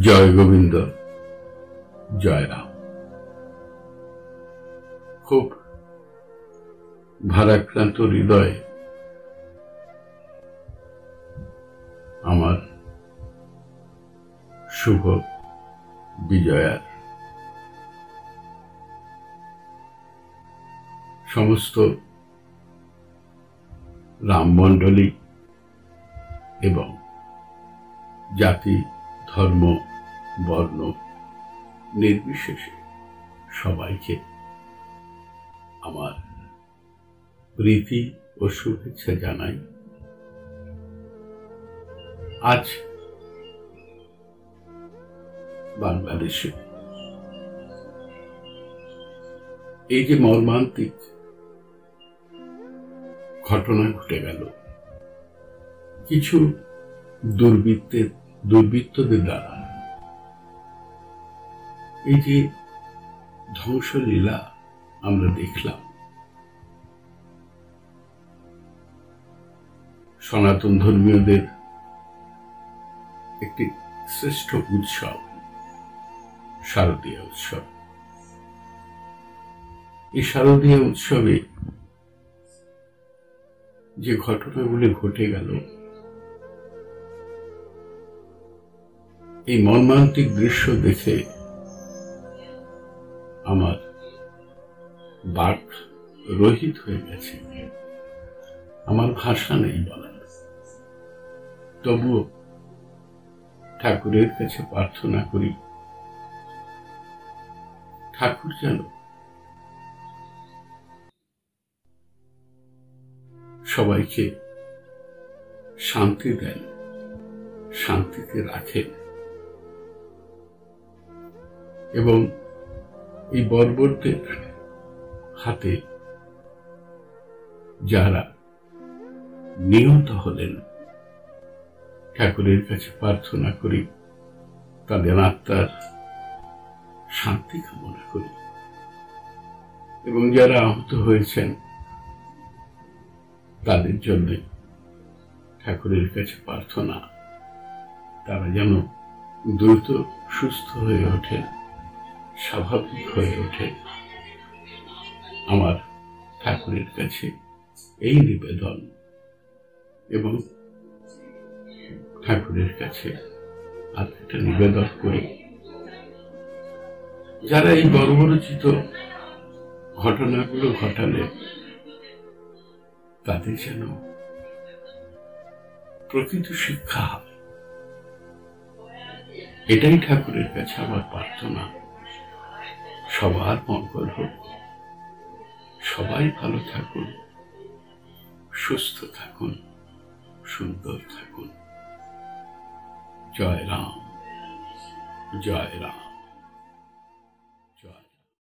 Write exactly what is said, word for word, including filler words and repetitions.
জয় গোবিন্দ, জয় রাম। খুব ভারাক্রান্ত হৃদয়ে আমার শুভ বিজয়ার সমস্ত রামমণ্ডলী এবং জাতি ধর্ম বর্ণ নির্বিশেষে সবাইকে আমার প্রীতি ও শুভেচ্ছা জানাই। আজ বাংলাদেশে এই যে মর্মান্তিক ঘটনা ঘটে গেল, কিছু দুর্বৃত্তের দুর্বৃত্তদের দ্বারা এই যে ধ্বংসলীলা আমরা দেখলাম, সনাতন ধর্মীয়দের একটি শ্রেষ্ঠ উৎসব শারদীয় উৎসব। এই শারদীয় উৎসবে যে ঘটনাগুলি ঘটে গেল, এই মর্মান্তিক দৃশ্য দেখে আমার বাক রহিত হয়ে গেছে, আমার ভাষা নেই বলার। তবুও ঠাকুরের কাছে প্রার্থনা করি, ঠাকুর যেন সবাইকে শান্তি দেন, শান্তিতে রাখেন এবং এই বর্বরদের হাতে যারা নিহত হলেন, ঠাকুরের কাছে প্রার্থনা করি তাদের আত্মার শান্তি কামনা করি এবং যারা আহত হয়েছেন তাদের জন্য ঠাকুরের কাছে প্রার্থনা, তারা যেন দ্রুত সুস্থ হয়ে ওঠেন, স্বাভাবিক হয়ে ওঠে। আমার ঠাকুরের কাছে এই নিবেদন এবং ঠাকুরের কাছে আর একটা নিবেদন করি, যারা এই বর্বরচিত ঘটনাগুলো ঘটালে তাদের যেন প্রকৃত শিক্ষা হয়। এটাই ঠাকুরের কাছে আমার প্রার্থনা। সবার মঙ্গল হোক, সবাই ভালো থাকুন, সুস্থ থাকুন, সুন্দর থাকুন। জয় রাম, জয় রাম।